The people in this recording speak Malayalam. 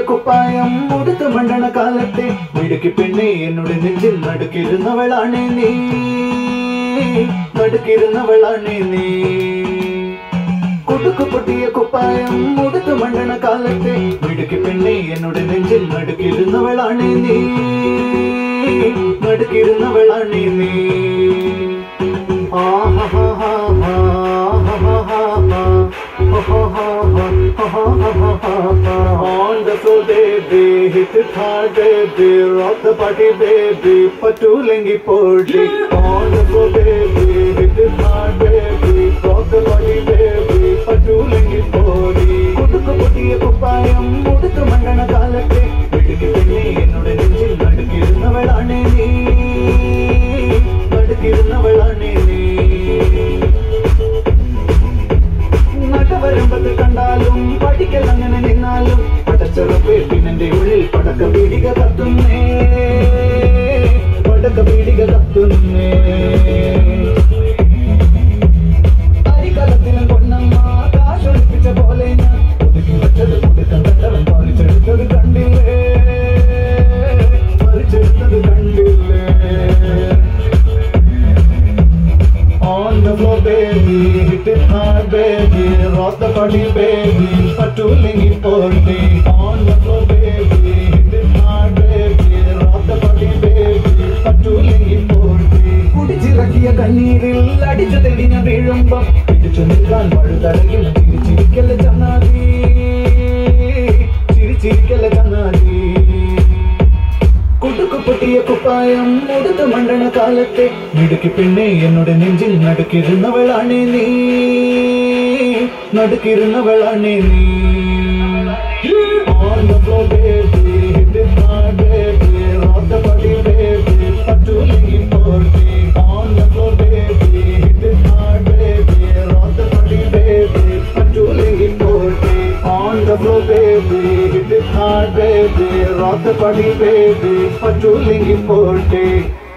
കുപ്പായം ഉടുത്ത് മണ്ടണ കാലത്തെ മിടുക്കി പെണ്ണെ എന്നോട് നെഞ്ചിൽ നടുക്കിരുന്നവളാണ് നീ, നടുക്കിരുന്നവളാണ് നീ. കുടുക്കു പൊട്ടിയ കുപ്പായം ഉടുത്ത് മണ്ടണ കാലത്തെ മിടുക്കി പെണ്ണെ എന്നോട് നെഞ്ചിൽ നടുക്കിരുന്നവളാണ് നീ, നടുക്കിരുന്നവളാണ് നീ. On the floor baby, hit it hard baby, rock the party baby, patulengi podi. On the floor baby, hit it hard baby, rock the party baby, patulengi podi. Kudukku pottiya kuppayam uduthu mandana kalatte vidukku penne ennoda nenjil nadukirunnavalane nee, nadukirunnavalane nee. നട്ടവരമ്പത്ത് കണ്ടാലും പഠിക്കലങ്ങനെ നിന്നാലും പടച്ചറപ്പേ പിന്നെന്റെ ഉള്ളിൽ പടക്ക പീടിക കത്തുന്നേ, പടക്ക പീടിക കത്തുന്നേ. അരികലത്തിലും പൊന്നമ്മ കാശൊളിപ്പിച്ച പോലെ ഞാൻ ഒതുക്കി വെച്ചത് കൊടുക്കാൻ കണ്ടവൻ പറിച്ചെടുത്തത് കണ്ടില്ലേ, പറിച്ചെടുത്തത് കണ്ടില്ലേ. On the floor baby, hit it hard baby, rock the party baby, patulengi podi. On the floor baby, hit it hard baby, rock the party baby, patulengi podi. കുടിച്ചിറക്കിയ കണ്ണീരിൽ അടിച്ചു തെളിഞ്ഞ വീഴുമ്പം പിടിച്ചു നിൽക്കാൻ പഴുതടയിൽ ചിരിച്ചിരിക്കല്ല ചങ്ങാതി, ചിരിച്ചിരിക്കല്ല ചങ്ങാതി. കുടുക്കു പൊട്ടിയ കുപ്പായം ഉടുത്ത് മണ്ടണ കാലത്തെ മിടുക്കി പെണ്ണെ എന്നോട് നെഞ്ചിൽ നടുക്കിരുന്നവളാണ് നീ, നടുക്കിരുന്നവളാണ് നീ. On the floor baby, hit it hard baby, rock the party baby, patulengi podi. On the floor baby, hit it hard baby, rock the party baby, patulengi podi. On the floor baby, hit it hard baby, rock the party baby, patulengi podi.